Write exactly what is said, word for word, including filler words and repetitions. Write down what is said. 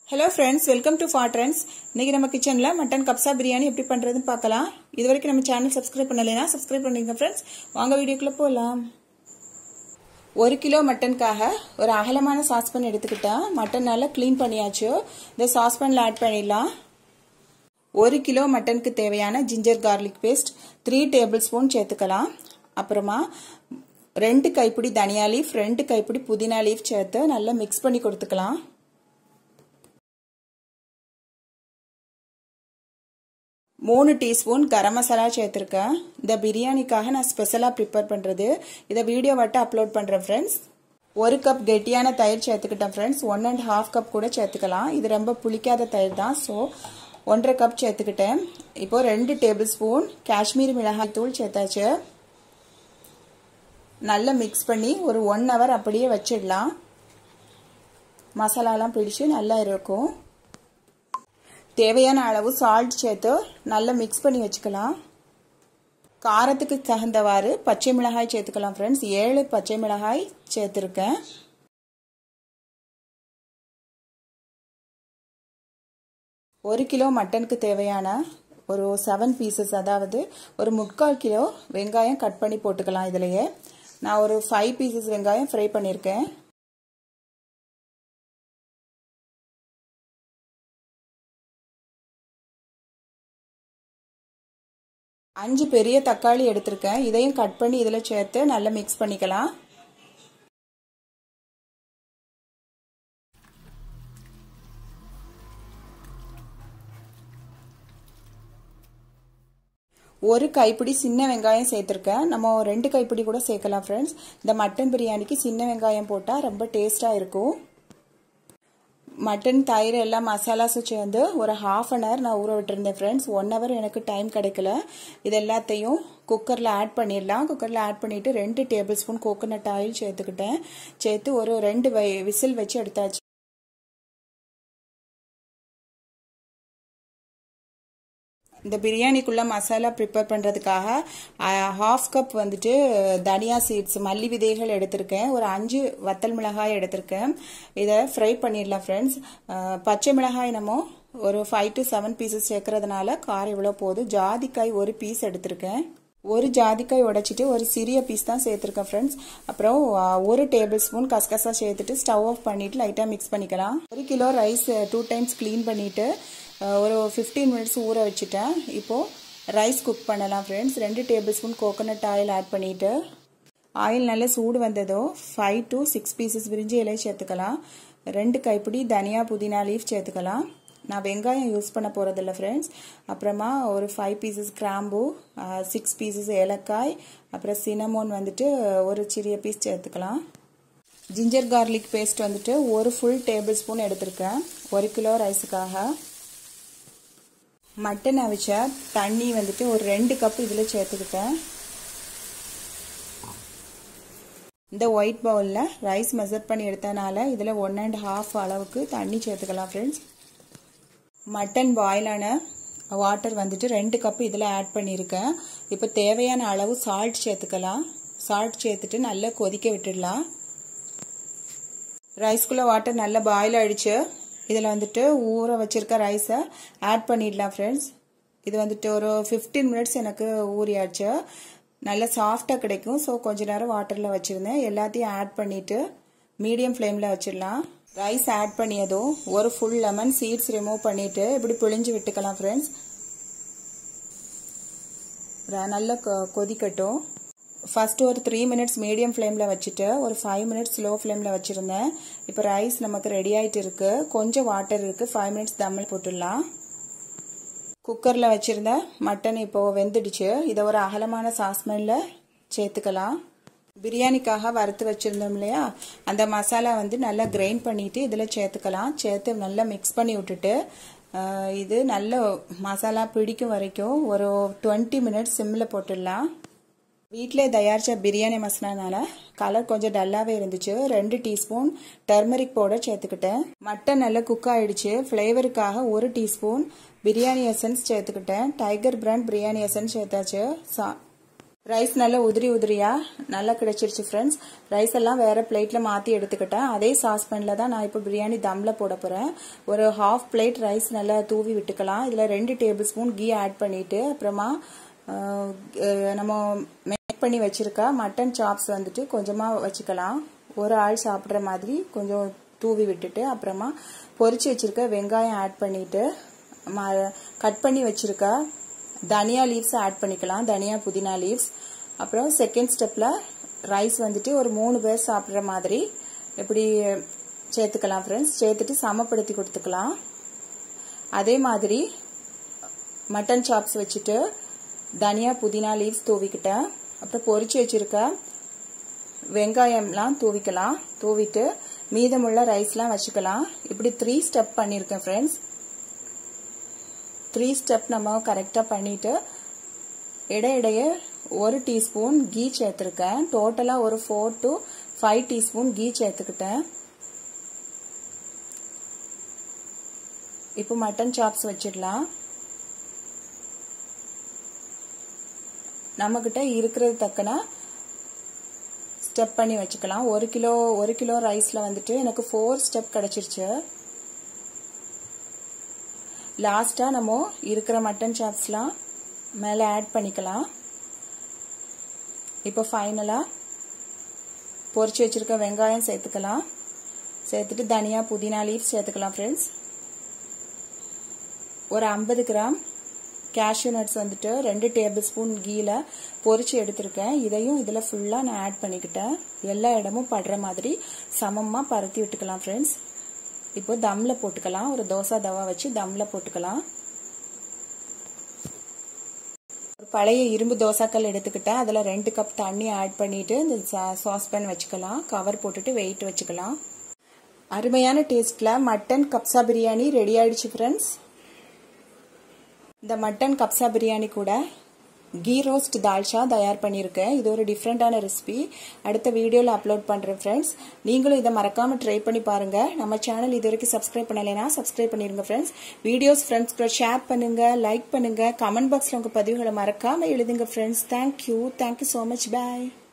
Hello friends, welcome to Far Trends. இன்னைக்கு நம்ம கிச்சன்ல மட்டன் கப்சா பிரியாணி எப்படி பண்றதுன்னு பார்க்கலாம். இதுவரைக்கும் நம்ம சேனல் சப்ஸ்கிரைப் பண்ணலைனா சப்ஸ்கிரைப் பண்ணுங்க फ्रेंड्स. வாங்க வீடியோக்குள்ள போலாம். ஒரு கிலோ மட்டனுக்காக ஒரு அகலமான சாஸ்பேன் எடுத்துக்கிட்டா மட்டன் நல்லா க்ளீன் பண்ணியாச்சு. இந்த சாஸ்பேன்ல ஆட் பண்ணிடலாம். ஒரு கிலோ மட்டனுக்கு தேவையான ginger garlic paste three tablespoon சேர்த்துக்கலாம். அப்புறமா ரெண்டு கைப்பிடி தனியா லீஃப், ரெண்டு கைப்பிடி புதினா லீஃப் சேர்த்து நல்லா மிக்ஸ் பண்ணி கொடுத்துக்கலாம். மூணு டீஸ்பூன் கரம் மசாலா சேர்த்திருக்கேன். இந்த பிரியாணிக்காக நான் ஸ்பெஷலா ப்ரிப்பேர் பண்றது. இத வீடியோ வட்ட அப்லோட் பண்றேன் फ्रेंड्स. ஒரு கப் கெட்டியான தயிர் சேர்த்துக்கிட்டேன் friends. One and half cup கூட சேர்த்துக்கலாம். இது ரொம்ப புளிக்காத தயிர் தான். சோ ஒன்றரை கப் சேர்த்துக்கிட்டேன். இப்போ ரெண்டு டேபிள் ஸ்பூன் காஷ்மீரி மிளகாய் தூள் சேர்த்தாச்சு. நல்லா மிக்ஸ் பண்ணி ஒரு ஒன் ஹவர் அப்படியே வச்சிடலாம். மசாலாலாம் பிடிச்சு நல்லா இருக்கும். தேவையான அளவு சால்ட் சேர்த்து நல்லா மிக்ஸ் பண்ணி வச்சுக்கலாம். காரத்துக்கு தகுந்தவாறு பச்சை மிளகாய் சேர்த்துக்கலாம் फ्रेंड्स. ஏழு பச்சை மிளகாய் சேர்த்திருக்கேன். ஒரு கிலோ மட்டனுக்கு தேவையான ஒரு செவன் பீசஸ், அதாவது ஒரு முக்கால் கிலோ வெங்காயம் கட் பண்ணி போட்டுக்கலாம். இதுலயே நான் ஒரு ஃபைவ் பீசஸ் வெங்காயம் ஃப்ரை பண்ணியிருக்கேன். அஞ்சு பெரிய தக்காளி எடுத்திருக்கேன். இதையும் கட் பண்ணி இதில் சேர்த்து நல்லா மிக்ஸ் பண்ணிக்கலாம். ஒரு கைப்பிடி சின்ன வெங்காயம் சேர்த்திருக்கேன். நம்ம ரெண்டு கைப்பிடி கூட சேர்க்கலாம் फ्रेंड्स. இந்த மட்டன் பிரியாணிக்கு சின்ன வெங்காயம் போட்டால் ரொம்ப டேஸ்டா இருக்கும். மட்டன் தயிர் எல்லாம் மசாலாஸும் சேர்ந்து ஒரு ஹாஃப் அன் ஹவர் நான் ஊற விட்டுருந்தேன் फ्रेंड्स. ஒன் ஹவர் எனக்கு டைம் கிடைக்கல. இது எல்லாத்தையும் குக்கரில் ஆட் பண்ணிடலாம். குக்கரில் ஆட் பண்ணிட்டு ரெண்டு டேபிள் ஸ்பூன் கோகோனட் ஆயில் சேர்த்துக்கிட்டேன். சேர்த்து ஒரு ரெண்டு விசில் வச்சு எடுத்தாச்சு. இந்த பிரியாணிக்குள்ள மசாலா ப்ரிப்பேர் பண்றதுக்காக ஹாஃப் கப் வந்துட்டு தனியா சீட்ஸ் மல்லி விதைகள் எடுத்திருக்கேன். ஒரு அஞ்சு வத்தல் மிளகாய் எடுத்திருக்கேன். இதை ஃப்ரை பண்ணிடலாம் फ्रेंड्स. பச்சை மிளகாய் நம்ம ஒரு ஃபைவ் டு செவன் பீசஸ் சேர்க்கறதுனால காரம் இவ்வளவு போதும். ஜாதிக்காய் ஒரு பீஸ் எடுத்திருக்கேன். ஒரு ஜாதிக்காய் உடைச்சிட்டு ஒரு சிறிய பீஸ் தான் சேர்த்திருக்கேன் फ्रेंड्स. அப்புறம் ஒரு டேபிள் ஸ்பூன் கசகசா சேர்த்துட்டு ஸ்டவ் ஆஃப் பண்ணிட்டு லைட்டா மிக்ஸ் பண்ணிக்கலாம். ஒரு kilo rice two times clean பண்ணிட்டு ஒரு ஃபிஃப்டீன் மினிட்ஸ் ஊற வச்சுட்டேன். இப்போ ரைஸ் குக் பண்ணலாம் फ्रेंड्स. ரெண்டு tablespoon coconut oil add பண்ணிட்டு ஆயில் நல்லா சூடு வந்ததோ ஃபைவ் டு சிக்ஸ் பீசஸ் விரிஞ்சி இலை சேர்த்துக்கலாம். ரெண்டு கைப்பிடி தனியா புதினா லீஃப் சேர்த்துக்கலாம். நான் வெங்காயம் யூஸ் பண்ண போறதில்ல फ्रेंड्स. அப்புறமா ஒரு ஃபைவ் பீசஸ் கிராம்பு, சிக்ஸ் பீசஸ் ஏலக்காய், அப்புறம் சினமோன் வந்துட்டு ஒரு சிறிய பீஸ் சேர்த்துக்கலாம். ஜிஞ்சர் கார்லிக் பேஸ்ட் வந்துட்டு ஒரு ஃபுல் டேபிள் ஸ்பூன் எடுத்திருக்கேன் ஒரு கிலோ ரைஸுக்காக. மட்டன் அவிச்ச தண்ணி வந்துட்டு ஒரு ரெண்டு கப் இதில் சேர்த்துக்கிட்டேன். இந்த ஒயிட் பவுலில் ரைஸ் மெஷர் பண்ணி எடுத்தனால இதில் ஒன் அண்ட் ஹாஃப் அளவுக்கு தண்ணி சேர்த்துக்கலாம் ஃப்ரெண்ட்ஸ். மட்டன் பாயிலான வாட்டர் வந்துட்டு ரெண்டு கப் இதில் ஆட் பண்ணியிருக்கேன். இப்போ தேவையான அளவு சால்ட் சேர்த்துக்கலாம். சால்ட் சேர்த்துட்டு நல்லா கொதிக்க விட்டுடலாம். ரைஸ்குள்ள வாட்டர் நல்லா பாயில் ஆயிடுச்சு. இதில் வந்துட்டு ஊற வச்சிருக்க ரைஸை ஆட் பண்ணிடலாம் ஃப்ரெண்ட்ஸ். இது வந்துட்டு ஒரு ஃபிஃப்டீன் மினிட்ஸ் எனக்கு ஊறியாச்சு. நல்லா சாஃப்டாக கிடைக்கும். ஸோ கொஞ்ச நேரம் வாட்டரில் வச்சுருந்தேன். எல்லாத்தையும் ஆட் பண்ணிவிட்டு மீடியம் ஃப்ளேமில் வச்சிடலாம். ரைஸ் ஆட் பண்ணியதும் ஒரு ஃபுல் லெமன் சீட்ஸ் ரிமூவ் பண்ணிவிட்டு இப்படி பிழிஞ்சு விட்டுக்கலாம் ஃப்ரெண்ட்ஸ். நல்லா கொதிக்கட்டும். ஃபர்ஸ்ட் ஒரு த்ரீ மினிட்ஸ் மீடியம் ஃப்ளேமில் வச்சுட்டு ஒரு ஃபைவ் மினிட்ஸ் ஸ்லோ ஃப்ளேமில் வச்சுருந்தேன். இப்போ ரைஸ் நமக்கு ரெடி ஆகிட்டு இருக்கு. கொஞ்சம் வாட்டர் இருக்கு. ஃபைவ் மினிட்ஸ் தம்மில் போட்டுடலாம். குக்கரில் வச்சுருந்த மட்டன் இப்போ வெந்துடுச்சு. இதை ஒரு அகலமான சாஸ்பேனில் சேர்த்துக்கலாம். பிரியாணிக்காக வறுத்து வச்சுருந்தோம் இல்லையா, அந்த மசாலா வந்து நல்லா கிரைண்ட் பண்ணிட்டு இதில் சேர்த்துக்கலாம். சேர்த்து நல்லா மிக்ஸ் பண்ணி விட்டுட்டு இது நல்ல மசாலா பிடிக்கும் வரைக்கும் ஒரு டுவெண்ட்டி மினிட்ஸ் சிம்மில் போட்டுடலாம். வீட்டிலே தயாரிச்ச பிரியாணி மசாலானால கலர் கொஞ்சம் டல்லாவே இருந்துச்சு. ரெண்டு டீஸ்பூன் டர்மரிக் பவுடர் சேர்த்துக்கிட்டேன். மட்டன் நல்லா குக் ஆயிடுச்சு. ஃப்ளேவருக்காக ஒரு டீஸ்பூன் பிரியாணி எசன்ஸ் சேர்த்துக்கிட்டேன். டைகர் பிராண்ட் பிரியாணி எசன்ஸ் சேர்த்தாச்சு. ரைஸ் நல்லா உதிரி உதிரியா நல்லா கிடைச்சிருச்சு ஃப்ரெண்ட்ஸ். ரைஸ் எல்லாம் வேற பிளேட்ல மாத்தி எடுத்துக்கிட்டேன். அதே சாஸ்பேன்ல தான் நான் இப்போ பிரியாணி தம்ல போட போறேன். ஒரு ஹாஃப் பிளேட் ரைஸ் நல்லா தூவி விட்டுக்கலாம். இதுல ரெண்டு டேபிள் ஸ்பூன் கீ ஆட் பண்ணிட்டு அப்புறமா நம்ம மேக் பண்ணி வச்சிருக்க மட்டன் சாப்ஸ் வந்துட்டு கொஞ்சமா வச்சுக்கலாம். ஒரு ஆள் சாப்பிட்ற மாதிரி கொஞ்சம் தூவி விட்டுட்டு அப்புறமா பொரிச்சு வச்சிருக்க வெங்காயம் ஆட் பண்ணிட்டு கட் பண்ணி வச்சிருக்க தனியா லீவ்ஸ் ஆட் பண்ணிக்கலாம். தனியா புதினா லீவ்ஸ். அப்புறம் செகண்ட் ஸ்டெப்ல ரைஸ் வந்துட்டு ஒரு மூணு பேர் சாப்பிட்ற மாதிரி இப்படி சேர்த்துக்கலாம் ஃப்ரெண்ட்ஸ். சேர்த்துட்டு சமப்படுத்தி கொடுத்துக்கலாம். அதே மாதிரி மட்டன் சாப்ஸ் வச்சுட்டு தனியா புதினா லீவ்ஸ் தூவிக்கிட்டேன். அப்புறம் பொரிச்சு வச்சிருக்க வெங்காயம்லாம் தூவிக்கலாம். தூவிட்டு மீதமுள்ள ரைஸ்லாம் வச்சுக்கலாம். இப்படி த்ரீ ஸ்டெப் பண்ணியிருக்கேன் ஃப்ரெண்ட்ஸ். த்ரீ ஸ்டெப் நம்ம கரெக்டா பண்ணிட்டு இடையிடையே ஒரு டீஸ்பூன் கீ சேர்த்திருக்கேன். டோட்டலா ஒரு four to five teaspoon ghee சேர்த்துக்கிட்டேன். இப்போ மட்டன் சாப்ஸ் வச்சிடலாம். நம்ம கிட்ட இருக்கிறது தக்கன ஸ்டெப் பண்ணி வச்சுக்கலாம். ஒரு கிலோ ஒரு கிலோ ரைஸ்ல வந்துட்டு எனக்கு ஃபோர் ஸ்டெப் கிடைச்சிருச்சு. லாஸ்டா நம்ம இருக்கிற மட்டன் சாப்ஸ்லாம் மேல ஆட் பண்ணிக்கலாம். இப்போ ஃபைனலா பொரிச்சு வச்சிருக்க வெங்காயம் சேர்த்துக்கலாம். சேர்த்துட்டு தனியா புதினா லீஃப் சேர்த்துக்கலாம் ஃப்ரெண்ட்ஸ். ஒரு ஐம்பது கிராம் கேஷ்யூ நட்ஸ் வந்துட்டு ரெண்டு டேபிள் ஸ்பூன் கீல பொரிச்சு எடுத்திருக்கேன். இதையும் இதுல ஃபுல்லா நான் ஆட் பண்ணிக்கிட்டேன். எல்லா இடமும் படுற மாதிரி சமமா பரத்தி விட்டுக்கலாம் ஃப்ரெண்ட்ஸ். இப்போ தம்ல போட்டுக்கலாம். ஒரு தோசை தவா வச்சு தம்ல போட்டுக்கலாம். ஒரு பழைய இரும்பு தோசாக்கல் எடுத்துக்கிட்டேன். அதுல ரெண்டு கப் தண்ணி ஆட் பண்ணிட்டு இந்த சாஸ்பேன் வச்சுக்கலாம். கவர் போட்டுட்டு வெயிட் வச்சுக்கலாம். அருமையான டேஸ்ட்ல மட்டன் கப்சா பிரியாணி ரெடி ஆயிடுச்சு ஃப்ரெண்ட்ஸ். இந்த மட்டன் கப்சா பிரியாணி கூட கீ ரோஸ்ட் தால்ச்சா தயார் பண்ணியிருக்கேன். இது ஒரு டிஃப்ரெண்டான ரெசிபி. அடுத்த வீடியோவில் அப்லோட் பண்ணுறேன் ஃப்ரெண்ட்ஸ். நீங்களும் இதை மறக்காமல் ட்ரை பண்ணி பாருங்க. நம்ம சேனல் இது வரைக்கும் சப்ஸ்கிரைப் பண்ணலைன்னா சப்ஸ்கிரைப் பண்ணிருங்க ஃப்ரெண்ட்ஸ். வீடியோஸ் ஃப்ரெண்ட்ஸ் கூட ஷேர் பண்ணுங்க, லைக் பண்ணுங்க, கமெண்ட் பாக்ஸில் உங்கள் பதிவுகளை மறக்காமல் எழுதுங்க ஃப்ரெண்ட்ஸ். Thank you thank you so much. பாய்.